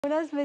بمناسبة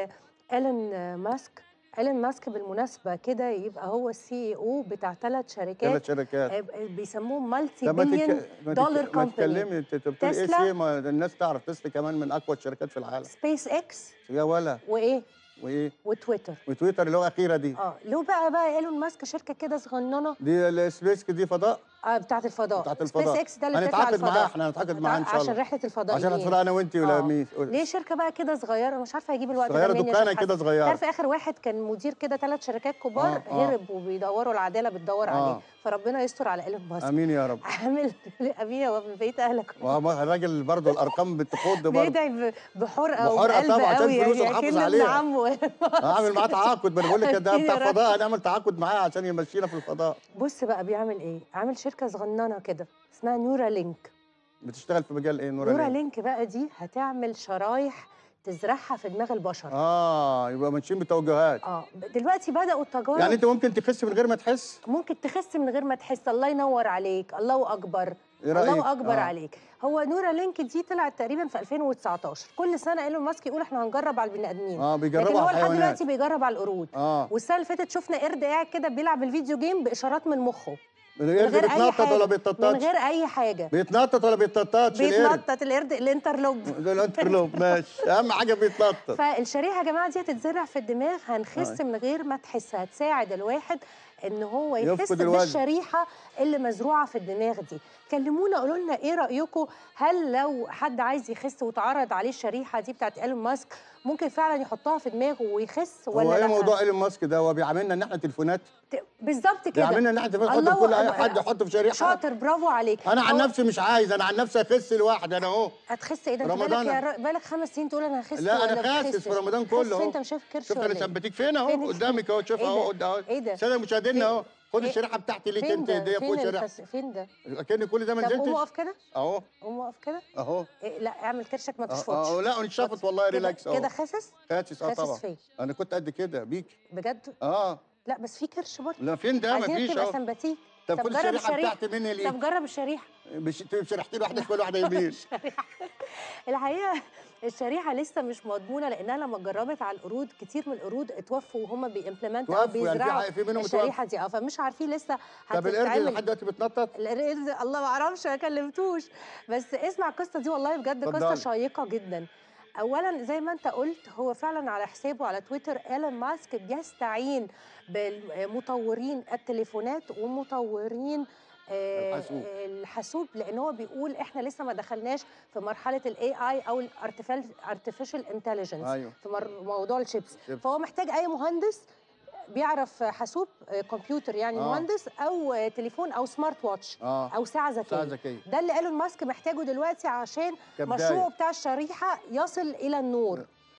إيلون ماسك، إيلون ماسك بالمناسبة كده يبقى هو السي او بتاع 3 شركات 3 شركات. بيسموهم مالتي طب بليون دولار ما كومباني. تتكلمي، انت بتقولي ايه تسلا، سي؟ ما الناس تعرف تسلا كمان من اقوى الشركات في العالم. سبيس اكس، يا ولا وايه؟ وايه وتويتر. وتويتر اللي هو اخيره دي. له بقى ايلون ماسك شركة كده صغننة دي السبيس دي فضاء. بتاعة الفضاء. بتاعت سبيس الفضاء. اكس ده اللي بتطلع هنتعاقد معاه، الفضاء. احنا هنتعاقد معاه ان شاء عشان الله. رحلة عشان الفضائيين. هنطلع انا وانت ولا مين؟ ليه شركة بقى كده صغيرة، مش عارفة هيجيب الوقت ده صغيره، منين يا شيخ دكانه حسن. كده صغيره. تعرف اخر واحد كان مدير كده 3 شركات كبار هرب وبيدوروا العدالة بتدور عليه، فربنا يستر على ايلون ماسك. امين يا رب. عامل امين يا رب، بقيت اهلك. الراجل برضه الارقام بتخض برضه. بيدعي بحرقه بحرقه وبقلب طبعا عشان قوي، فلوسه يعني نحافظ اكن ابن عليها. عمه. هعمل معاه تعاقد، ما انا بقول لك ده أمين يا بتاع رب. فضاء، هنعمل تعاقد معاه عشان يمشينا في الفضاء. بص بقى بيعمل ايه، عامل شركه صغننه كده اسمها نورا لينك. بتشتغل في مجال ايه نورا نورا لينك؟ لينك بقى دي هتعمل شرايح تزرعها في دماغ البشر. يبقى ماشيين بتوجهات. دلوقتي بدأوا التجارب. يعني انت ممكن تخس من غير ما تحس؟ ممكن تخس من غير ما تحس. الله ينور عليك، الله اكبر. ايه رأيك؟ الله اكبر عليك. هو نورا لينك دي طلعت تقريبا في 2019. كل سنه ايلون ماسك يقول احنا هنجرب على البني ادمين، بيجربوا لكن هو على لحد الحيوانات. دلوقتي بيجرب على القرود. والسنه اللي فاتت شفنا قرد قاعد كده بيلعب الفيديو جيم باشارات من مخه. القرد بيتنطط ولا بيتنططش؟ من غير اي حاجه. بيتنطط ولا بيتنططش؟ بيتنطط القرد، الانترلوب. الانترلوب ماشي، اهم حاجه بيتنطط. فالشريحه يا جماعه دي هتتزرع في الدماغ، هنخس من غير ما تحس. هتساعد الواحد ان هو يخس بالشريحه اللي مزروعه في الدماغ دي. كلمونا قولوا لنا ايه رايكم، هل لو حد عايز يخس وتعرض عليه الشريحه دي بتاعت ايلون ماسك ممكن فعلا يحطها في دماغه ويخس ولا لا؟ هو ايه موضوع ايلون ماسك ده؟ هو بيعاملنا ان احنا تليفونات؟ بالظبط كده، بيعاملنا ان احنا تليفونات، يحط كل اي حد يحطه في شريحه. شاطر، برافو عليك. انا عن نفسي مش عايز، انا عن نفسي اخس لوحدي انا اهو. هتخس ايه ده؟ انت بالك 5 سنين تقول انا هخس؟ لا انا خاسس في رمضان كله اهو. انت مش شايف كرش شفت ولا انا ثبتيك فين اهو قدامك اهو، شوف اهو اهو. ايه ده؟ ساده مشاهدينا اهو، خد الشريحه بتاعتي ليك انت دي، خد شريحه. فين ده؟ اكن كل ده ما نزلتش. طب قوم اقف كده اهو، قوم اقف كده اهو. لا اعمل كرشك ما تشفطش. لا انشفط والله، ريلاكس اهو. كده خاسس؟ خاسس طبعا. فين؟ انا كنت قد كده بيك بجد؟ لا بس في كرش برضه. لا فين ده؟ مفيش اهو. عايزين تبقى سمباتيك. طب خد الشريحه بتاعتي مني ليه؟ طب جرب الشريحه. شريحتين، واحده شمال واحده يمين. الحقيقه الشريحه لسه مش مضمونه، لانها لما اتجربت على القرود كتير من القرود اتوفوا وهم بيمبلمنتوا او بيزرعوا يعني في منهم الشريحه دي. فمش عارفين لسه طب القرد لحد دلوقتي بيتنطط؟ القرد الله ما اعرفش، ما كلمتوش. بس اسمع القصه دي والله بجد قصه شيقه جدا. اولا زي ما انت قلت، هو فعلا على حسابه على تويتر ايلون ماسك بيستعين بمطورين التليفونات ومطورين الحاسوب، لان هو بيقول احنا لسه ما دخلناش في مرحله الاي اي او الارتفيشال انتليجنس. في موضوع الشيبس. فهو محتاج اي مهندس بيعرف حاسوب، كمبيوتر يعني مهندس، او تليفون او سمارت واتش او ساعه ذكيه. ده اللي ايلون ماسك محتاجه دلوقتي عشان مشروعه بتاع الشريحه يصل الى النور.